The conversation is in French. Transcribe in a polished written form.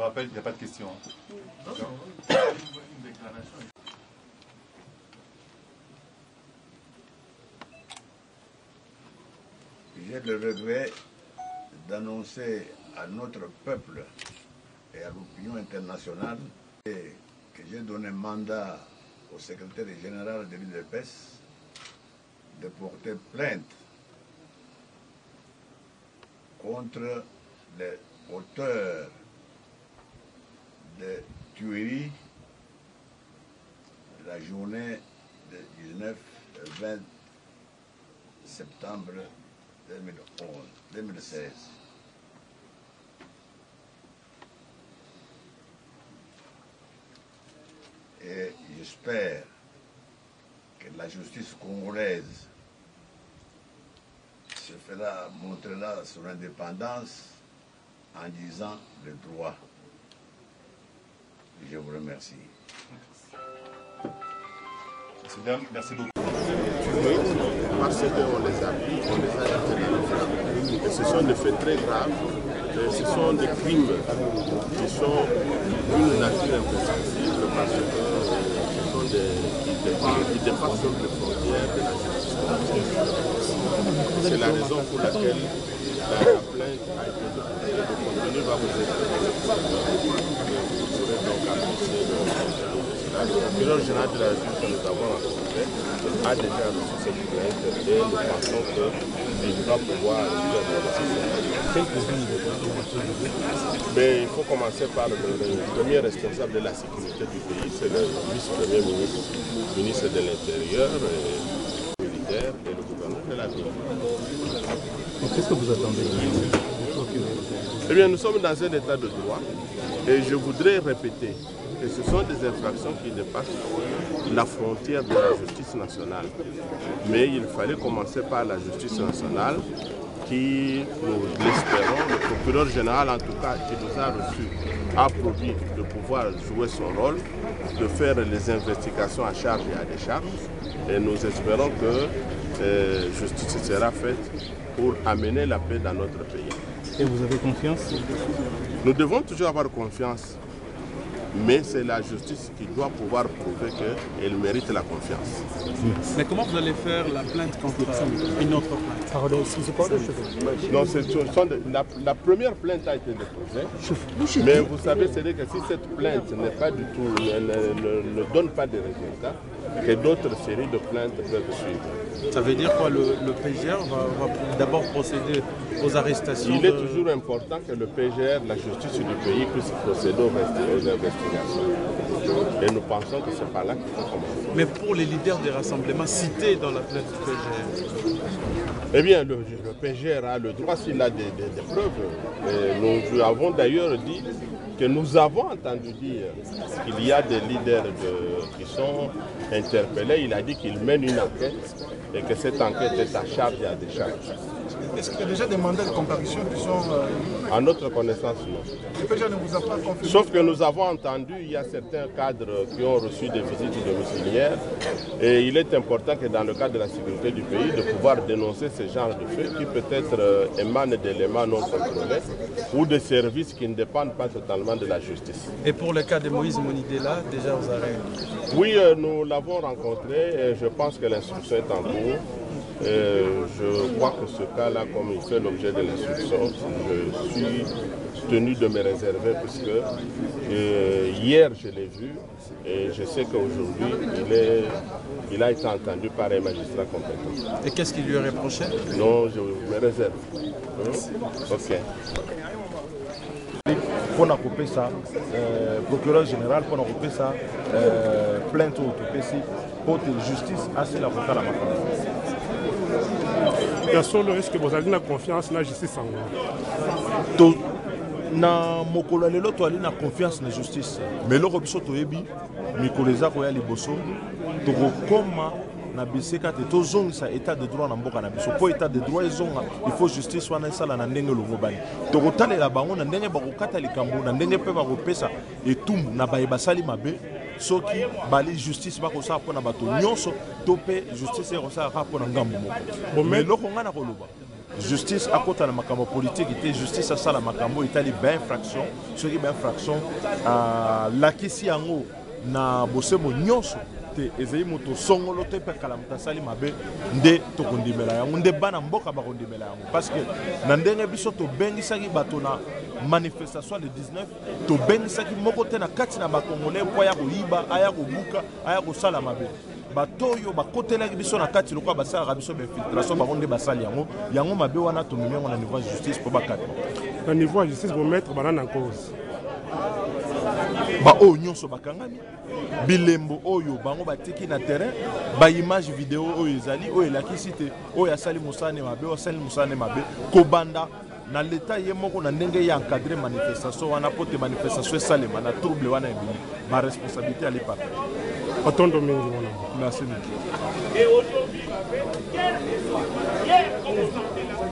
rappelle, il n'y a pas de question. J'ai le regret d'annoncer à notre peuple et à l'opinion internationale que j'ai donné mandat au secrétaire général de l'UDPS de porter plainte contre les auteurs de tueries de la journée de 19-20 septembre 2016. Et j'espère que la justice congolaise se fera, montrera son indépendance en disant le droit. Je vous remercie. Merci beaucoup. Oui, parce qu'on les a pris, on les a interpellés. Et ce sont des faits très graves. Et ce sont des crimes qui sont d'une nature imprescriptible parce que ce sont qui dépassent les frontières de la justice. C'est la raison pour laquelle la plainte a été déposée. Le contenu va vous être présenté. Vous pourrez donc apprécier le procureur général de la République que nous avons rencontré a déjà reçu cette plainte et nous pensons qu'il va pouvoir mais il faut commencer par le premier responsable de la sécurité du pays, c'est le vice-premier ministre, ministre de l'Intérieur, militaire et le gouverneur de la ville. Qu'est-ce que vous attendez? Eh bien, nous sommes dans un état de droit et je voudrais répéter que ce sont des infractions qui dépassent la frontière de la justice nationale. Mais il fallait commencer par la justice nationale qui, nous l'espérons, le procureur général en tout cas qui nous a reçus, a promis de pouvoir jouer son rôle, de faire les investigations à charge et à décharge. Et nous espérons que justice sera faite pour amener la paix dans notre pays. Et vous avez confiance? Nous devons toujours avoir confiance. Mais c'est la justice qui doit pouvoir prouver qu'elle mérite la confiance. Mais comment vous allez faire la plainte contre une autre plainte? Non, la première plainte a été déposée. Mais vous savez, c'est que si cette plainte n'est pas du tout, ne donne pas de résultats, que d'autres séries de plaintes peuvent suivre. Ça veut dire quoi? Le PGR va d'abord procéder aux arrestations? Il est toujours important que le PGR, la justice du pays, puisse procéder aux investigations. Et nous pensons que c'est par là qu'il faut commencer. Mais pour les leaders des rassemblements cités dans la plainte du PGR? Eh bien, le PGR a le droit s'il a des preuves. Et nous avons d'ailleurs dit que nous avons entendu dire qu'il y a des leaders qui sont interpellés. Il a dit qu'il mène une enquête et que cette enquête est à charge et à décharge. Est-ce qu'il y a déjà des mandats de comparution qui sont... À notre connaissance, non. Le PGR ne vous a pas confirmé? Sauf que nous avons entendu, il y a certains cadres qui ont reçu des visites domiciliaires et il est important que dans le cadre de la sécurité du pays, de pouvoir dénoncer ce genre de faits qui peut-être émanent d'éléments non contrôlés ou de services qui ne dépendent pas totalement de la justice. Et pour le cas de Moïse Monidela, déjà vous avez... Oui, nous l'avons rencontré et je pense que l'instruction est en cours. Je crois que ce cas-là, comme il fait l'objet de l'instruction, je suis tenu de me réserver puisque hier je l'ai vu et je sais qu'aujourd'hui il a été entendu par un magistrat compétent. Et qu'est-ce qu'il lui a reproché? Non, je me réserve. Ok. Pour couper ça, procureur général, pour couper ça, plainte au PC, pour que justice assez l'avocat à la matinée. Est-ce que vous avez une confiance dans la justice anglaise? Na mokolo lelo to ali na confiance na justice. Mais le biso to yebi mikoleza ko ya liboso to koma na biseka te to zongisa état de droit na mboka na biso. Po état de droit ezonga, il faut justice wana esala na ndenge longo bani. To kotalela bango na ndenge ba kokata likambo na ndenge pe ba kopesa etumbu na ba basali mabe. Soki bali justice ba ko sa pona bato nyonso to pe justice ko sa ka pona ngambo moko. Mais loko ngana ko loba justice akota na makambo politique était justice asala makambo itali ben infraction soki ben infraction lakisi yango na bosemo nyonso te ezali moto songolo te pe kala mutasali mabe nde tokondimela yango nde bana mboka bakondimela yango parce que na ndenge biso to bengisaki bato na manifestation le 19 to bengisaki moko te na kati na bakongolais mpo aya koyiba aya kobuka aya kosala mabe bato oyo bakotelaki biso na kati lokwa basalaka biso bainfiltration bango nde basali yango mabe wana tomemi yango na niveau ya justice mpo bakati na niveau ya justice bomettre banana en cause oyo nyonso bakangami bilembo oyo bango batiki na terrain baimage video oyo ezali oyo elakisi te oyo asali mosane mabe asali mosane mabe kobanda na leta ye moko na ndenge ya encadrer manifestation wana po te manifestation esalema na trouble wana ebimi baresponsabilité ali papa otondo mingi wana merci mingi